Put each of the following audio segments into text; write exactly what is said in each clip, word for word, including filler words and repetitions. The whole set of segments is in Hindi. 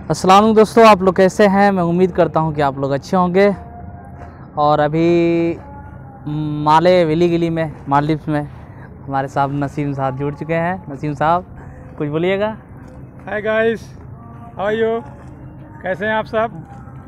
अस्सलाम वालेकुम दोस्तों, आप लोग कैसे हैं। मैं उम्मीद करता हूं कि आप लोग अच्छे होंगे। और अभी माले वेली गिली में मालदीव्स में हमारे साहब नसीम साहब जुड़ चुके हैं। नसीम साहब कुछ बोलिएगा। Hi guys, how are you, कैसे हैं आप सब।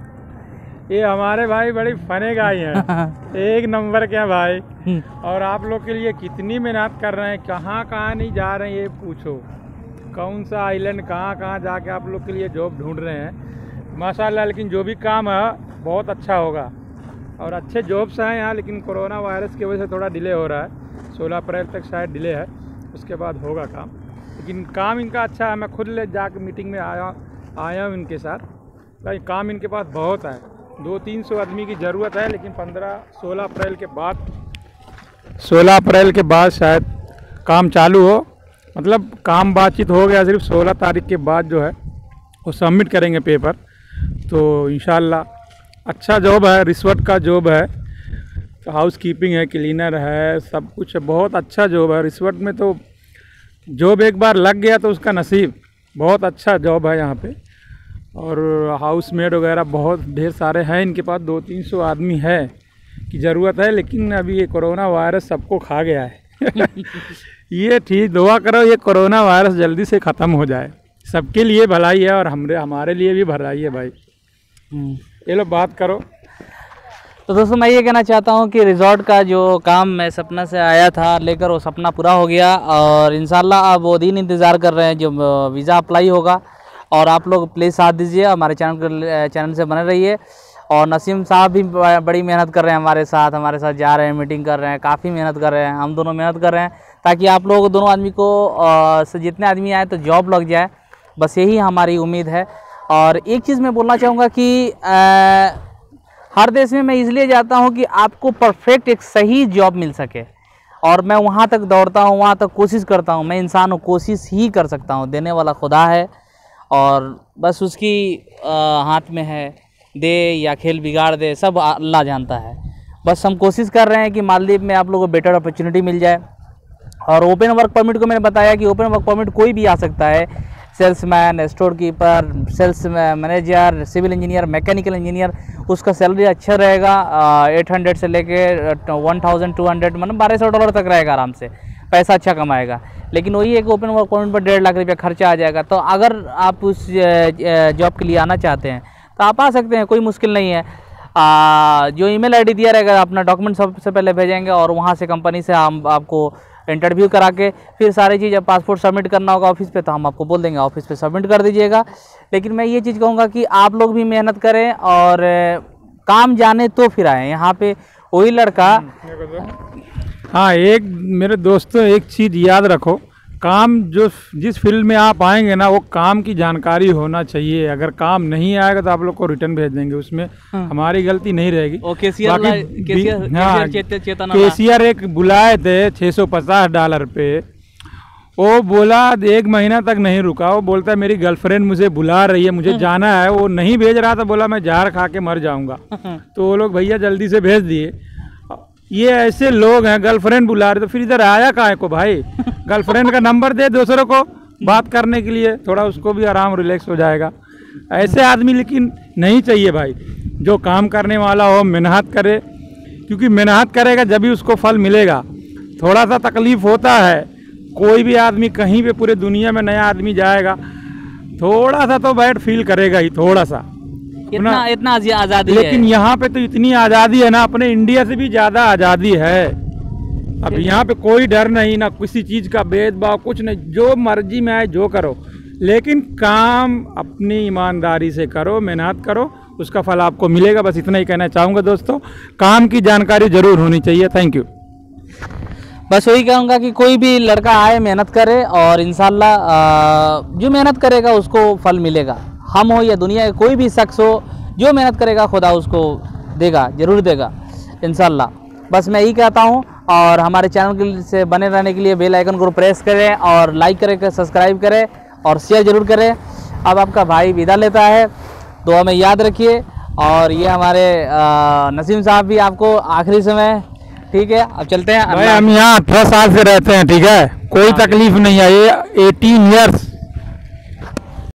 ये हमारे भाई बड़ी फने गाय हैं एक नंबर के हैं भाई। और आप लोग के लिए कितनी मेहनत कर रहे हैं, कहाँ कहाँ नहीं जा रहे हैं ये पूछो, कौन सा आइलैंड कहाँ कहाँ जाके आप लोग के लिए जॉब ढूंढ रहे हैं माशाल्लाह। लेकिन जो भी काम है बहुत अच्छा होगा और अच्छे जॉब्स हैं यहाँ। लेकिन कोरोना वायरस की वजह से थोड़ा डिले हो रहा है, सोलह अप्रैल तक शायद डिले है, उसके बाद होगा काम। लेकिन काम इनका अच्छा है, मैं खुद ले जाकर मीटिंग में आया आया हूँ इनके साथ। भाई काम इनके पास बहुत है, दो तीन सौ आदमी की ज़रूरत है। लेकिन पंद्रह सोलह अप्रैल के बाद सोलह अप्रैल के बाद शायद काम चालू हो। मतलब काम बातचीत हो गया, सिर्फ सोलह तारीख के बाद जो है वो सबमिट करेंगे पेपर। तो इंशाल्लाह अच्छा जॉब है, रिश्वत का जॉब है, तो हाउस कीपिंग है, क्लीनर है, सब कुछ है, बहुत अच्छा जॉब है। रिश्वत में तो जॉब एक बार लग गया तो उसका नसीब, बहुत अच्छा जॉब है यहाँ पे। और हाउस मेड वगैरह बहुत ढेर सारे हैं इनके पास, दो तीन सौ आदमी है की ज़रूरत है। लेकिन अभी ये कोरोना वायरस सबको खा गया है ये ठीक दुआ करो ये कोरोना वायरस जल्दी से ख़त्म हो जाए, सबके लिए भलाई है और हमरे हमारे लिए भी भलाई है भाई। ये लो बात करो। तो दोस्तों मैं ये कहना चाहता हूँ कि रिज़ॉर्ट का जो काम मैं सपना से आया था लेकर, वो सपना पूरा हो गया। और इंशाल्लाह अब वो दिन इंतज़ार कर रहे हैं जो वीज़ा अप्लाई होगा। और आप लोग प्लीज़ साथ दीजिए, हमारे चैनल चैनल से बने रहिए। और नसीम साहब भी बड़ी मेहनत कर रहे हैं हमारे साथ, हमारे साथ जा रहे हैं, मीटिंग कर रहे हैं, काफ़ी मेहनत कर रहे हैं, हम दोनों मेहनत कर रहे हैं ताकि आप लोग दोनों आदमी को आ, से जितने आदमी आए तो जॉब लग जाए, बस यही हमारी उम्मीद है। और एक चीज़ मैं बोलना चाहूँगा कि आ, हर देश में मैं इसलिए जाता हूँ कि आपको परफेक्ट एक सही जॉब मिल सके। और मैं वहाँ तक दौड़ता हूँ, वहाँ तक कोशिश करता हूँ। मैं इंसान हूँ, कोशिश ही कर सकता हूँ, देने वाला खुदा है और बस उसकी आ, हाथ में है, दे या खेल बिगाड़ दे, सब अल्लाह जानता है। बस हम कोशिश कर रहे हैं कि मालदीव में आप लोगों को बेटर अपॉर्चुनिटी मिल जाए। और ओपन वर्क परमिट को मैंने बताया कि ओपन वर्क परमिट कोई भी आ सकता है, salesman, store keeper, sales manager, civil engineer, mechanical engineer. उसका सैलरी अच्छा रहेगा, एट हंड्रेड से लेके वन थाउजेंड टू हंड्रेड मतलब बारह सौ डॉलर तक रहेगा, आराम से पैसा अच्छा कमाएगा। लेकिन वही एक ओपन वर्क परमिट पर डेढ़ लाख रुपया खर्चा आ जाएगा। तो अगर आप उस जॉब के लिए आना चाहते हैं तो आप आ सकते हैं, कोई मुश्किल नहीं है। आ, जो ईमेल आईडी दिया रहेगा अपना डॉक्यूमेंट सबसे पहले भेजेंगे और वहाँ से कंपनी से हम आपको इंटरव्यू करा के फिर सारी चीज़, पासपोर्ट सबमिट करना होगा ऑफिस पे तो हम आपको बोल देंगे ऑफिस पे सबमिट कर दीजिएगा। लेकिन मैं ये चीज़ कहूँगा कि आप लोग भी मेहनत करें और काम जाने तो फिर आएँ यहाँ पे। वही लड़का हाँ, एक मेरे दोस्तों एक चीज़ याद रखो, काम जो जिस फील्ड में आप आएंगे ना वो काम की जानकारी होना चाहिए। अगर काम नहीं आएगा तो आप लोग को रिटर्न भेज देंगे, उसमें हाँ। हमारी गलती नहीं रहेगी। केसीआर एक बुलाए थे छः सौ पचास डॉलर पे, वो बोला एक महीना तक नहीं रुका। वो बोलता है मेरी गर्लफ्रेंड मुझे बुला रही है, मुझे जाना है। वो नहीं भेज रहा था, बोला मैं जहर खा के मर जाऊँगा। तो वो लोग भैया जल्दी से भेज दिए। ये ऐसे लोग हैं, गर्लफ्रेंड बुला रहे तो फिर इधर आया काहे को भाई। गर्लफ्रेंड का नंबर दे दूसरों को बात करने के लिए, थोड़ा उसको भी आराम रिलैक्स हो जाएगा। ऐसे आदमी लेकिन नहीं चाहिए भाई। जो काम करने वाला हो मेहनत करे, क्योंकि मेहनत करेगा जब भी उसको फल मिलेगा। थोड़ा सा तकलीफ होता है, कोई भी आदमी कहीं पे पूरे दुनिया में नया आदमी जाएगा थोड़ा सा तो बैड फील करेगा ही, थोड़ा सा इतना इतना आज़ादी है। लेकिन यहाँ पे तो इतनी आज़ादी है ना, अपने इंडिया से भी ज़्यादा आज़ादी है। अब यहाँ पे कोई डर नहीं, ना किसी चीज़ का भेदभाव, कुछ नहीं, जो मर्जी में आए जो करो। लेकिन काम अपनी ईमानदारी से करो, मेहनत करो, उसका फल आपको मिलेगा। बस इतना ही कहना चाहूँगा दोस्तों, काम की जानकारी ज़रूर होनी चाहिए। Thank you. बस वही कहूँगा कि कोई भी लड़का आए, मेहनत करे और इंशाल्लाह जो मेहनत करेगा उसको फल मिलेगा। हम हो या दुनिया के कोई भी शख्स हो, जो मेहनत करेगा खुदा उसको देगा, ज़रूर देगा इंशाल्लाह। बस मैं यही कहता हूँ। और हमारे चैनल से बने रहने के लिए बेल आइकन को प्रेस करें और लाइक करें, सब्सक्राइब करें और शेयर ज़रूर करें। अब आपका भाई विदा लेता है, दुआ में याद रखिए। और ये हमारे नसीम साहब भी आपको आखिरी समय, ठीक है, अब चलते हैं। भाई हम यहाँ अठारह साल से रहते हैं, ठीक है, कोई तकलीफ नहीं है। ये एटीन ईयर्स